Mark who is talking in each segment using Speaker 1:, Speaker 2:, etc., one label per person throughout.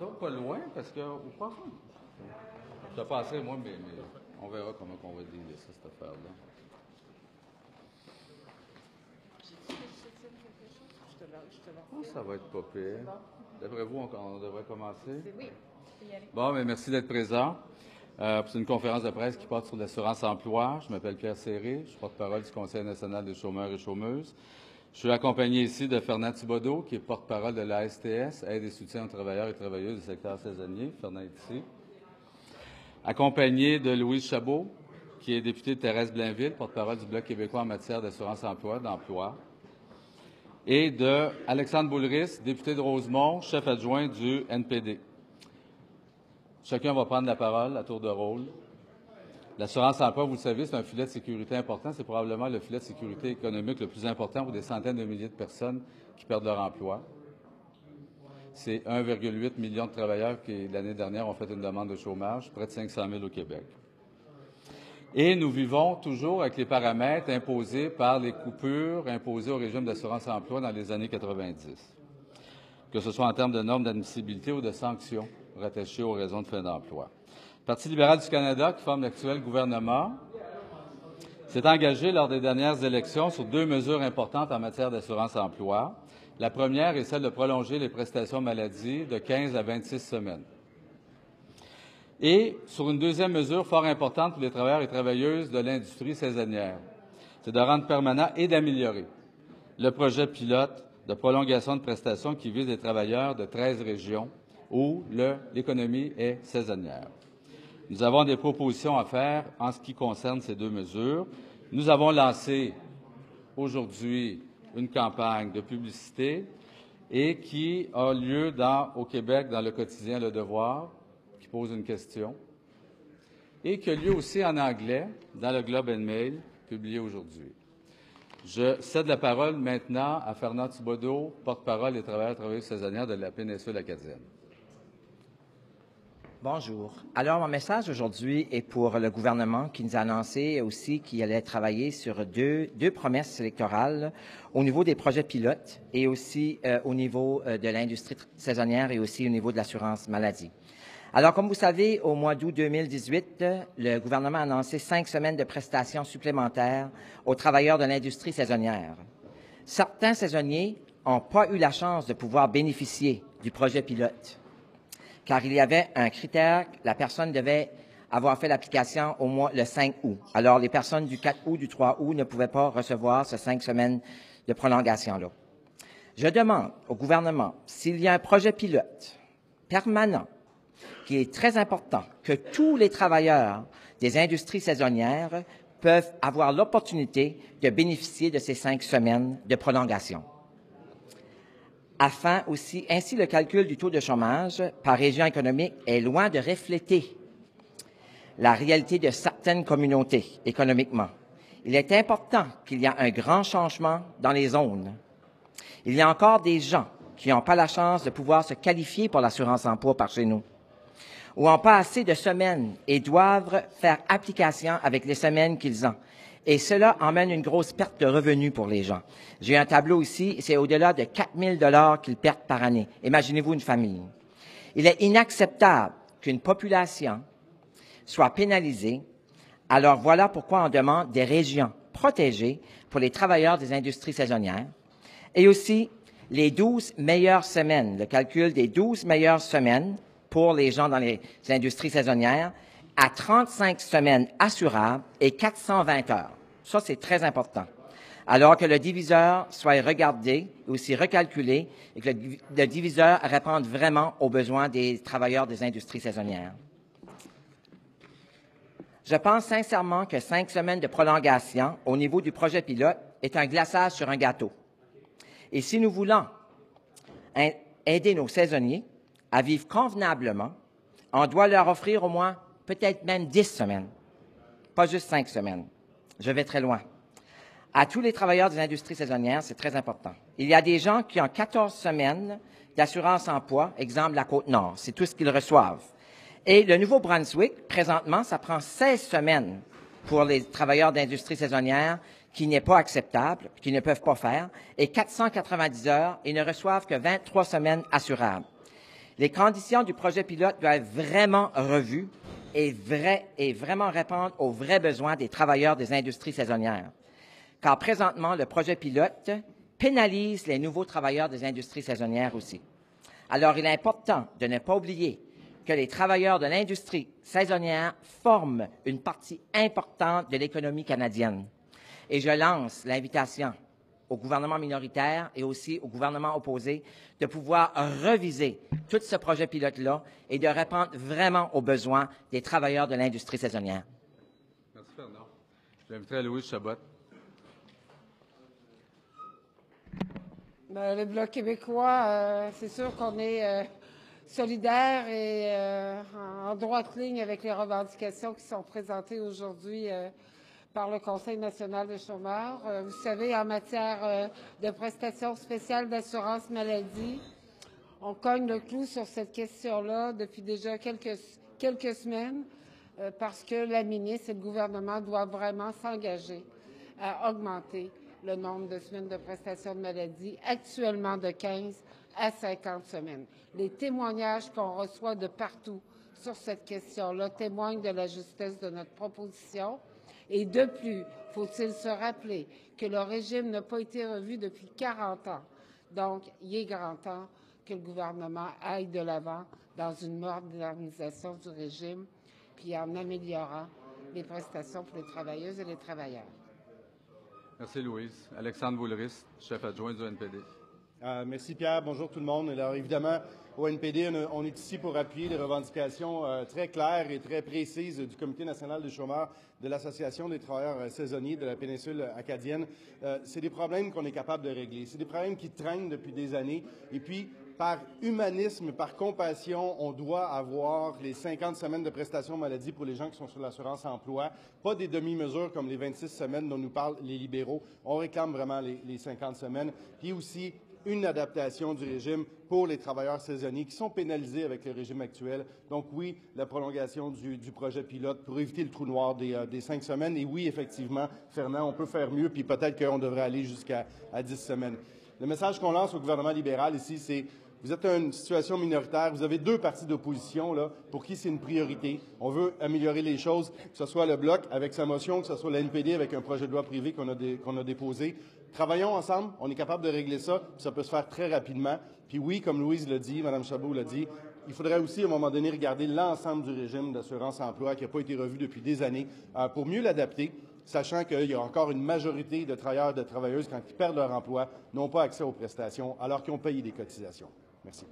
Speaker 1: mettons, pas loin, parce que au profond. Je passerai, moi, mais on verra comment on va dealer ça, cette affaire-là. Oh, ça va être pas pire. D'après vous, on devrait commencer?
Speaker 2: Oui.
Speaker 1: Bon, mais merci d'être présent. C'est une conférence de presse qui porte sur l'assurance-emploi. Je m'appelle Pierre Serré, je suis porte-parole du Conseil national des chômeurs et chômeuses. Je suis accompagné ici de Fernand Thibodeau, qui est porte-parole de la STS, Aide et soutien aux travailleurs et travailleuses du secteur saisonnier. Fernand est ici. Accompagné de Louise Chabot, qui est députée de Thérèse Blainville, porte-parole du Bloc québécois en matière d'assurance-emploi, d'emploi. Et de Alexandre Boulris, député de Rosemont, chef adjoint du NPD. Chacun va prendre la parole à tour de rôle. L'assurance-emploi, vous le savez, c'est un filet de sécurité important. C'est probablement le filet de sécurité économique le plus important pour des centaines de milliers de personnes qui perdent leur emploi. C'est 1,8 million de travailleurs qui, l'année dernière, ont fait une demande de chômage, près de 500 000 au Québec. Et nous vivons toujours avec les paramètres imposés par les coupures imposées au régime d'assurance-emploi dans les années 90, que ce soit en termes de normes d'admissibilité ou de sanctions rattachées aux raisons de fin d'emploi. Le Parti libéral du Canada, qui forme l'actuel gouvernement, s'est engagé lors des dernières élections sur deux mesures importantes en matière d'assurance-emploi. La première est celle de prolonger les prestations maladie de 15 à 26 semaines. Et sur une deuxième mesure fort importante pour les travailleurs et travailleuses de l'industrie saisonnière, c'est de rendre permanent et d'améliorer le projet pilote de prolongation de prestations qui vise les travailleurs de 13 régions où l'économie est saisonnière. Nous avons des propositions à faire en ce qui concerne ces deux mesures. Nous avons lancé aujourd'hui une campagne de publicité et qui a lieu au Québec dans le quotidien Le Devoir, qui pose une question, et qui a lieu aussi en anglais dans le Globe and Mail, publié aujourd'hui. Je cède la parole maintenant à Fernand Thibodeau, porte-parole des travailleurs et travailleuses saisonnières de la péninsule acadienne.
Speaker 2: Bonjour. Alors, mon message aujourd'hui est pour le gouvernement qui nous a annoncé aussi qu'il allait travailler sur deux promesses électorales au niveau des projets pilotes et aussi au niveau de l'industrie saisonnière et aussi au niveau de l'assurance maladie. Alors, comme vous savez, au mois d'août 2018, le gouvernement a annoncé 5 semaines de prestations supplémentaires aux travailleurs de l'industrie saisonnière. Certains saisonniers n'ont pas eu la chance de pouvoir bénéficier du projet pilote, car il y avait un critère, la personne devait avoir fait l'application le 5 août. Alors, les personnes du 4 août, du 3 août ne pouvaient pas recevoir ces 5 semaines de prolongation-là. Je demande au gouvernement s'il y a un projet pilote permanent qui est très important, que tous les travailleurs des industries saisonnières peuvent avoir l'opportunité de bénéficier de ces 5 semaines de prolongation. Ainsi, le calcul du taux de chômage par région économique est loin de refléter la réalité de certaines communautés économiquement. Il est important qu'il y ait un grand changement dans les zones. Il y a encore des gens qui n'ont pas la chance de pouvoir se qualifier pour l'assurance-emploi par chez nous, ou n'ont pas assez de semaines et doivent faire application avec les semaines qu'ils ont. Et cela emmène une grosse perte de revenus pour les gens. J'ai un tableau ici, c'est au-delà de 4 000 $ qu'ils perdent par année. Imaginez-vous une famille. Il est inacceptable qu'une population soit pénalisée. Alors voilà pourquoi on demande des régions protégées pour les travailleurs des industries saisonnières. Et aussi les 12 meilleures semaines, le calcul des 12 meilleures semaines pour les gens dans les industries saisonnières, à 35 semaines assurables et 420 heures. Ça, c'est très important. Alors que le diviseur soit regardé, aussi recalculé, et que le diviseur réponde vraiment aux besoins des travailleurs des industries saisonnières. Je pense sincèrement que 5 semaines de prolongation au niveau du projet pilote est un glaçage sur un gâteau. Et si nous voulons aider nos saisonniers à vivre convenablement, on doit leur offrir au moins peut-être même 10 semaines, pas juste 5 semaines. Je vais très loin. À tous les travailleurs des industries saisonnières, c'est très important. Il y a des gens qui ont 14 semaines d'assurance-emploi, exemple la Côte-Nord, c'est tout ce qu'ils reçoivent. Et le Nouveau-Brunswick, présentement, ça prend 16 semaines pour les travailleurs d'industrie saisonnière, qui n'est pas acceptable, qui ne peuvent pas faire, et 490 heures, ils ne reçoivent que 23 semaines assurables. Les conditions du projet pilote doivent être vraiment revues et vraiment répondre aux vrais besoins des travailleurs des industries saisonnières. Car présentement, le projet pilote pénalise les nouveaux travailleurs des industries saisonnières aussi. Alors, il est important de ne pas oublier que les travailleurs de l'industrie saisonnière forment une partie importante de l'économie canadienne. Et je lance l'invitation au gouvernement minoritaire et aussi au gouvernement opposé de pouvoir reviser tout ce projet pilote-là et de répondre vraiment aux besoins des travailleurs de l'industrie saisonnière.
Speaker 1: Merci, Fernand. J'inviterai Louise Chabot.
Speaker 3: Bien, le Bloc québécois, c'est sûr qu'on est solidaire et en droite ligne avec les revendications qui sont présentées aujourd'hui par le Conseil national des chômeurs. Vous savez, en matière de prestations spéciales d'assurance maladie, on cogne le clou sur cette question-là depuis déjà quelques semaines parce que la ministre et le gouvernement doivent vraiment s'engager à augmenter le nombre de semaines de prestations de maladie, actuellement de 15 à 50 semaines. Les témoignages qu'on reçoit de partout sur cette question-là témoignent de la justesse de notre proposition. Et de plus, faut-il se rappeler que le régime n'a pas été revu depuis 40 ans. Donc, il est grand temps que le gouvernement aille de l'avant dans une modernisation du régime, puis en améliorant les prestations pour les travailleuses et les travailleurs.
Speaker 1: Merci, Louise. Alexandre Boulris, chef adjoint du NPD.
Speaker 4: Merci, Pierre. Bonjour tout le monde. Alors, évidemment, au NPD, on est ici pour appuyer les revendications très claires et très précises du Comité national des chômeurs, de l'Association des travailleurs saisonniers de la péninsule acadienne. C'est des problèmes qu'on est capable de régler. C'est des problèmes qui traînent depuis des années. Et puis, par humanisme, par compassion, on doit avoir les 50 semaines de prestations maladie pour les gens qui sont sur l'assurance emploi, pas des demi-mesures comme les 26 semaines dont nous parlent les libéraux. On réclame vraiment les 50 semaines. Puis aussi, une adaptation du régime pour les travailleurs saisonniers qui sont pénalisés avec le régime actuel. Donc oui, la prolongation du projet pilote pour éviter le trou noir des 5 semaines. Et oui, effectivement, Fernand, on peut faire mieux, puis peut-être qu'on devrait aller jusqu'à 10 semaines. Le message qu'on lance au gouvernement libéral ici, c'est vous êtes dans une situation minoritaire, vous avez deux partis d'opposition là, pour qui c'est une priorité. On veut améliorer les choses, que ce soit le Bloc avec sa motion, que ce soit la NPD avec un projet de loi privé qu'on a déposé. Travaillons ensemble, on est capable de régler ça, puis ça peut se faire très rapidement. Puis oui, comme Louise l'a dit, Mme Chabot l'a dit, il faudrait aussi, à un moment donné, regarder l'ensemble du régime d'assurance-emploi qui n'a pas été revu depuis des années pour mieux l'adapter, sachant qu'il y a encore une majorité de travailleurs et de travailleuses, quand ils perdent leur emploi, n'ont pas accès aux prestations alors qu'ils ont payé des cotisations. Merci.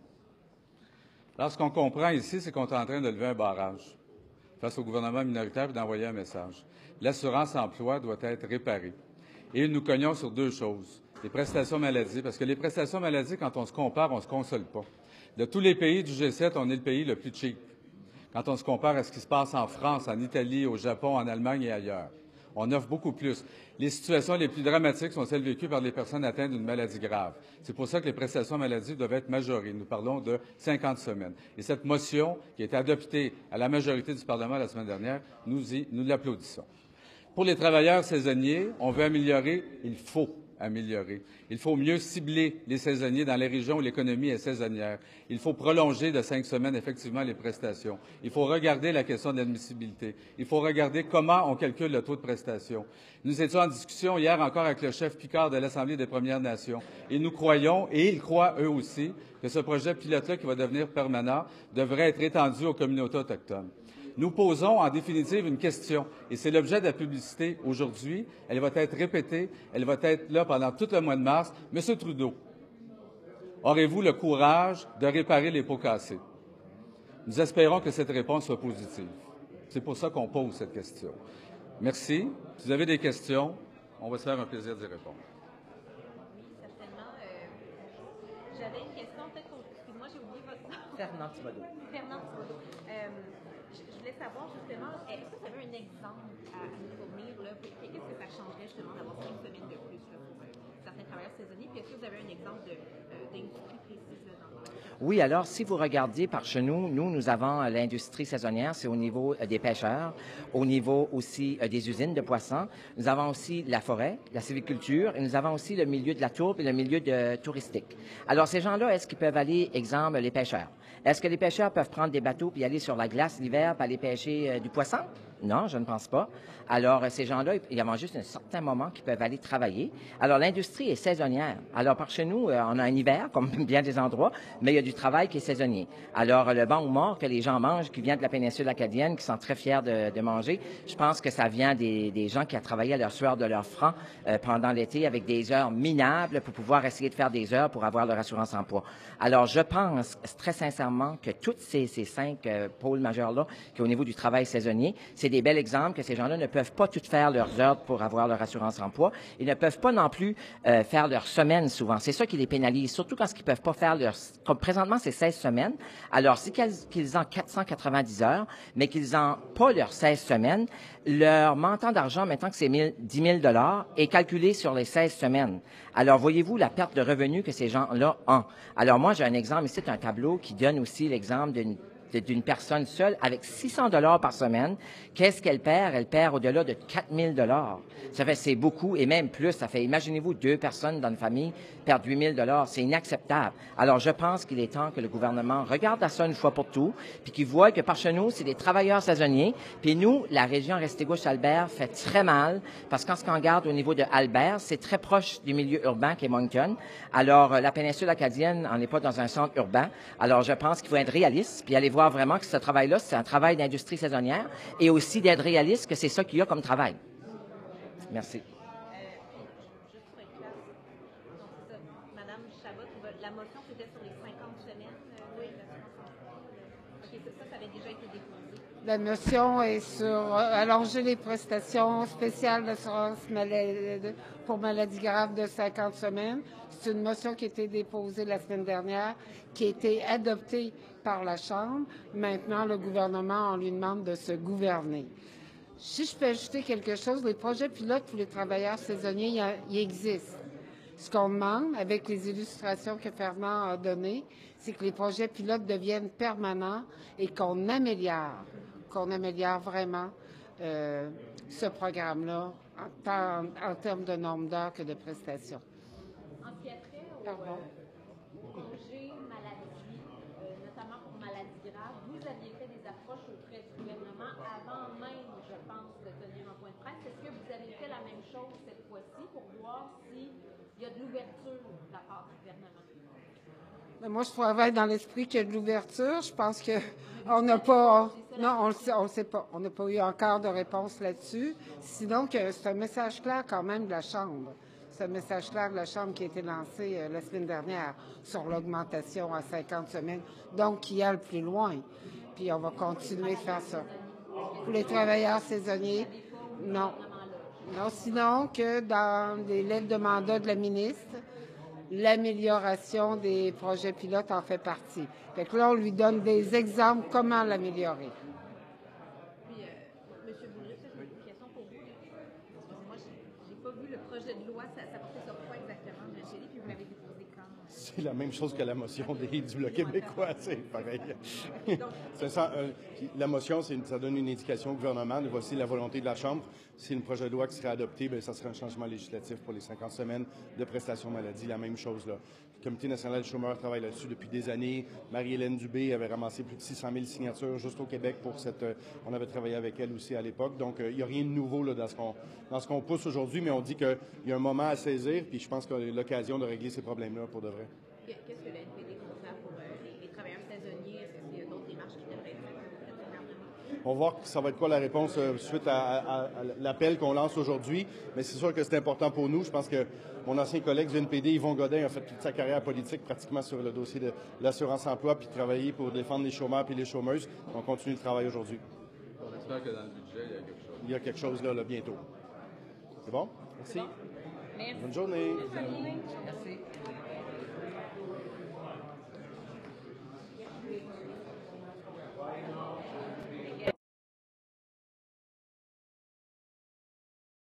Speaker 1: Alors, ce qu'on comprend ici, c'est qu'on est en train de lever un barrage face au gouvernement minoritaire et d'envoyer un message. L'assurance-emploi doit être réparée. Et nous cognons sur deux choses. Les prestations maladie, parce que les prestations maladie, quand on se compare, on ne se console pas. De tous les pays du G7, on est le pays le plus cheap. Quand on se compare à ce qui se passe en France, en Italie, au Japon, en Allemagne et ailleurs. On offre beaucoup plus. Les situations les plus dramatiques sont celles vécues par les personnes atteintes d'une maladie grave. C'est pour ça que les prestations maladie doivent être majorées. Nous parlons de 50 semaines. Et cette motion, qui a été adoptée à la majorité du Parlement la semaine dernière, nous l'applaudissons. Pour les travailleurs saisonniers, on veut améliorer, il faut améliorer. Il faut mieux cibler les saisonniers dans les régions où l'économie est saisonnière. Il faut prolonger de 5 semaines, effectivement, les prestations. Il faut regarder la question de l'admissibilité. Il faut regarder comment on calcule le taux de prestation. Nous étions en discussion hier encore avec le chef Picard de l'Assemblée des Premières Nations. Et nous croyons, et ils croient eux aussi, que ce projet pilote-là, qui va devenir permanent, devrait être étendu aux communautés autochtones. Nous posons en définitive une question, et c'est l'objet de la publicité aujourd'hui. Elle va être répétée, elle va être là pendant tout le mois de mars. Monsieur Trudeau, aurez-vous le courage de réparer les pots cassés? Nous espérons que cette réponse soit positive. C'est pour ça qu'on pose cette question. Merci. Si vous avez des questions, on va se faire un plaisir d'y répondre.
Speaker 5: Oui, certainement. J'avais une question, peut-être pour... Excuse-moi, j'ai oublié votre nom.
Speaker 2: Fernand Thibodeau.
Speaker 5: Fernand Thibodeau. Je voulais savoir justement, est-ce que vous avez un exemple à nous fournir, là? Qu'est-ce que ça changerait justement d'avoir 5 semaines de plus là, pour certains travailleurs saisonniers? Puis est-ce que vous avez un exemple d'industrie précise là, dans
Speaker 2: Oui, alors si vous regardez par chez nous, nous avons l'industrie saisonnière, c'est au niveau des pêcheurs, au niveau aussi des usines de poissons. Nous avons aussi la forêt, la sylviculture, et nous avons aussi le milieu de la tourbe et le milieu touristique. Alors ces gens-là, est-ce qu'ils peuvent aller, exemple, les pêcheurs? Est-ce que les pêcheurs peuvent prendre des bateaux puis aller sur la glace l'hiver pour aller pêcher du poisson? Non, je ne pense pas. Alors, ces gens-là, il y a juste un certain moment qu'ils peuvent aller travailler. Alors, l'industrie est saisonnière. Alors, par chez nous, on a un hiver, comme bien des endroits, mais il y a du travail qui est saisonnier. Alors, le banc ou mort que les gens mangent, qui vient de la péninsule acadienne, qui sont très fiers de manger, je pense que ça vient des gens qui ont travaillé à leur sueur de leur franc pendant l'été avec des heures minables pour pouvoir essayer de faire des heures pour avoir leur assurance emploi. Alors, je pense très sincèrement que tous ces 5 pôles majeurs-là, qui au niveau du travail saisonnier, c'est des bels exemples que ces gens-là ne peuvent pas toutes faire leurs heures pour avoir leur assurance emploi. Ils ne peuvent pas non plus faire leurs semaines souvent. C'est ça qui les pénalise, surtout quand ils ne peuvent pas faire comme présentement, c'est 16 semaines. Alors, si qu'ils ont 490 heures, mais qu'ils n'ont pas leurs 16 semaines, leur montant d'argent, maintenant que c'est 10 000 $ est calculé sur les 16 semaines. Alors, voyez-vous la perte de revenus que ces gens-là ont. Alors, moi, j'ai un exemple ici, c'est un tableau qui donne aussi l'exemple d'une personne seule avec 600 $ par semaine. Qu'est-ce qu'elle perd? Elle perd au-delà de 4 000 $. Ça fait, c'est beaucoup et même plus. Ça fait, imaginez-vous, 2 personnes dans une famille perdent 8 000 $. C'est inacceptable. Alors, je pense qu'il est temps que le gouvernement regarde à ça une fois pour tout, puis qu'il voit que par chez nous, c'est des travailleurs saisonniers. Puis nous, la région Restigouche-Albert fait très mal parce qu'en ce qu'on regarde au niveau de Albert, c'est très proche du milieu urbain qui est Moncton. Alors, la péninsule acadienne, on n'est pas dans un centre urbain. Alors, je pense qu'il faut être réaliste puis aller voir vraiment que ce travail-là, c'est un travail d'industrie saisonnière et aussi d'être réaliste que c'est ça qu'il y a comme travail. Merci.
Speaker 5: Juste pour être clair, donc c'est ça, Madame Chabot, la motion c'était sur les 50 semaines, oui, OK, ça avait déjà été déposé.
Speaker 3: La motion est sur allonger les prestations spéciales d'assurance pour maladies graves de 50 semaines. C'est une motion qui a été déposée la semaine dernière, qui a été adoptée par la Chambre. Maintenant, le gouvernement, on lui demande de se gouverner. Si je peux ajouter quelque chose, les projets pilotes pour les travailleurs saisonniers, ils existent. Ce qu'on demande, avec les illustrations que Fernand a données, c'est que les projets pilotes deviennent permanents et qu'on améliore vraiment ce programme-là, tant en termes de nombre d'heures que de prestations.
Speaker 5: En ce qui a trait au congé maladie, notamment pour maladies graves, vous aviez fait des approches auprès du gouvernement avant même, je pense, de tenir un point de presse. Est-ce que vous avez fait la même chose cette fois-ci pour voir s'il y a de l'ouverture de la part du gouvernement?
Speaker 3: Mais moi, je travaille dans l'esprit qu'il y a de l'ouverture. Je pense qu'on n'a pas... Non, on le sait pas. On n'a pas eu encore de réponse là-dessus. Sinon, c'est un message clair quand même de la Chambre. C'est un message clair de la Chambre qui a été lancé la semaine dernière sur l'augmentation à 50 semaines, donc qui a le plus loin. Puis on va continuer de faire ça. Pour les travailleurs saisonniers, non. Non, sinon que dans les lettres de mandat de la ministre, l'amélioration des projets pilotes en fait partie. Fait que là, on lui donne des exemples comment l'améliorer.
Speaker 5: Puis, M. Boulris, c'est une question pour vous. Moi, je n'ai pas vu le projet de loi, ça portait sur quoi exactement, M. Shelley, puis vous l'avez déposé quand?
Speaker 4: C'est la même chose que la motion du Bloc québécois, c'est pareil. La motion, ça donne une indication au gouvernement de voici la volonté de la Chambre. Si le projet de loi qui serait adopté, bien, ça serait un changement législatif pour les 50 semaines de prestations maladie, la même chose là. Le Comité national des chômeurs travaille là-dessus depuis des années. Marie-Hélène Dubé avait ramassé plus de 600 000 signatures juste au Québec pour cette... on avait travaillé avec elle aussi à l'époque. Donc, il n'y a rien de nouveau là, dans ce qu'on pousse aujourd'hui, mais on dit qu'il y a un moment à saisir, puis je pense qu'on a l'occasion de régler ces problèmes-là pour de vrai.
Speaker 5: Qu'est-ce que le NPD compte faire pour les travailleurs saisonniers? Est-ce qu'il y a d'autres démarches qui devraient être faites au gouvernement?
Speaker 4: On va voir ça va être quoi la réponse suite à l'appel qu'on lance aujourd'hui. Mais c'est sûr que c'est important pour nous. Je pense que mon ancien collègue du NPD, Yvon Godin, a fait toute sa carrière politique pratiquement sur le dossier de l'assurance-emploi puis travailler pour défendre les chômeurs et les chômeuses. On continue le travail aujourd'hui.
Speaker 1: On espère que dans le budget, il y a quelque chose.
Speaker 4: Il y a quelque chose là bientôt. C'est bon? Merci.
Speaker 5: Merci.
Speaker 4: Bonne journée.
Speaker 5: Merci.